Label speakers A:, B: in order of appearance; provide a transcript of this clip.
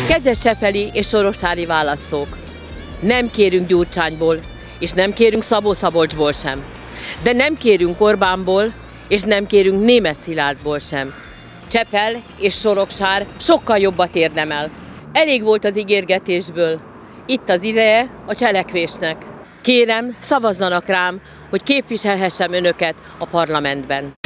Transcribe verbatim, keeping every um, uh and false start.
A: Kedves csepeli és soroksári választók! Nem kérünk Gyurcsányból, és nem kérünk Szabó-Szabolcsból sem. De nem kérünk Orbánból, és nem kérünk Németh Szilárdból sem. Csepel és Soroksár sokkal jobbat érdemel. Elég volt az ígérgetésből. Itt az ideje a cselekvésnek. Kérem, szavazzanak rám, hogy képviselhessem önöket a parlamentben.